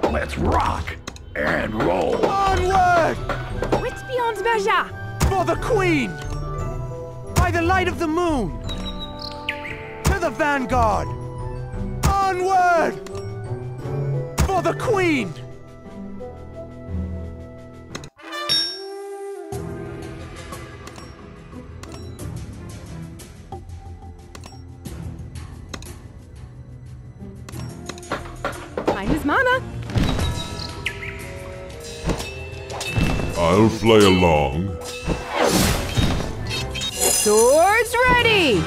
Let's rock and roll. Onward! What's beyond measure? For the Queen! By the light of the moon! To the vanguard! Onward! For the Queen! Time is mana. I'll play along. Swords ready!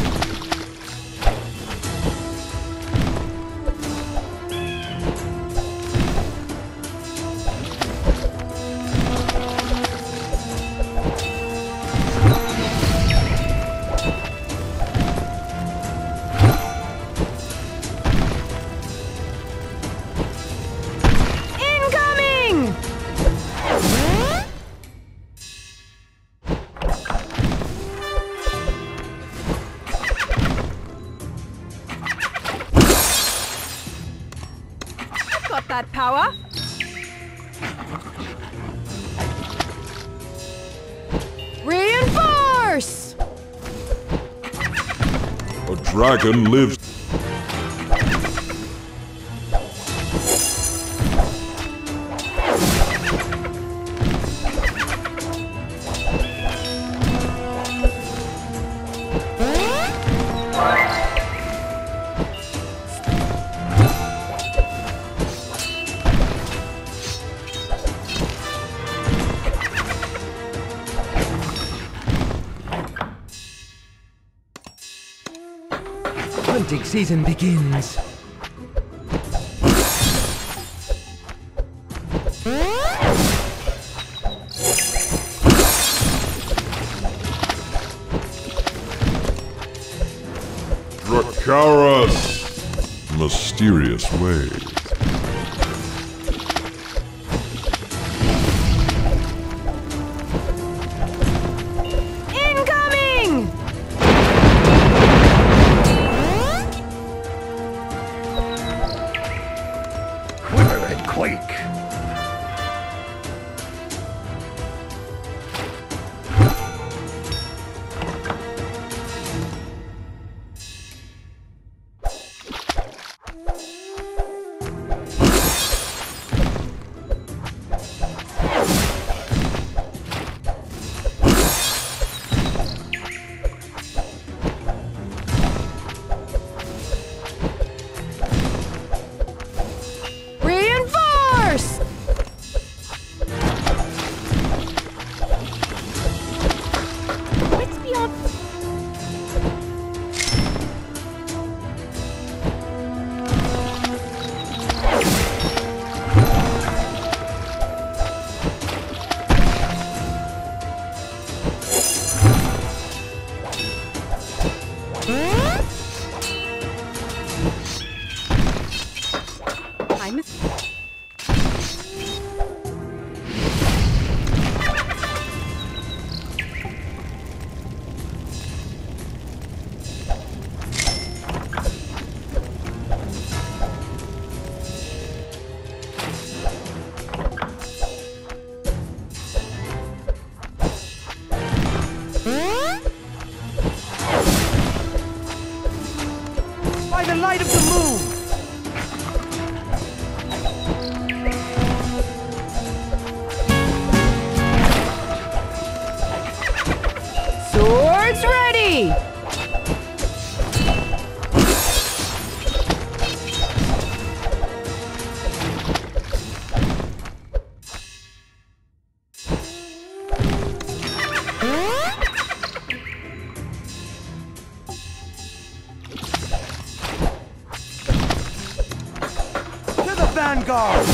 Got that power. Reinforce! A dragon lives. Hunting season begins. Dracaris! Mysterious ways. By the light of the moon! Swords ready! Vanguard!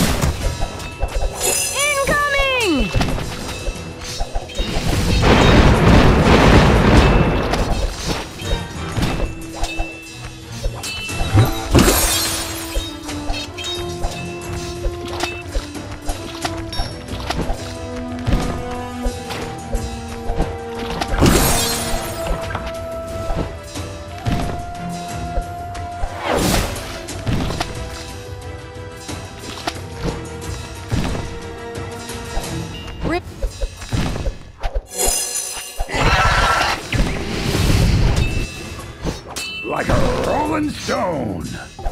Incoming! like a rolling stone.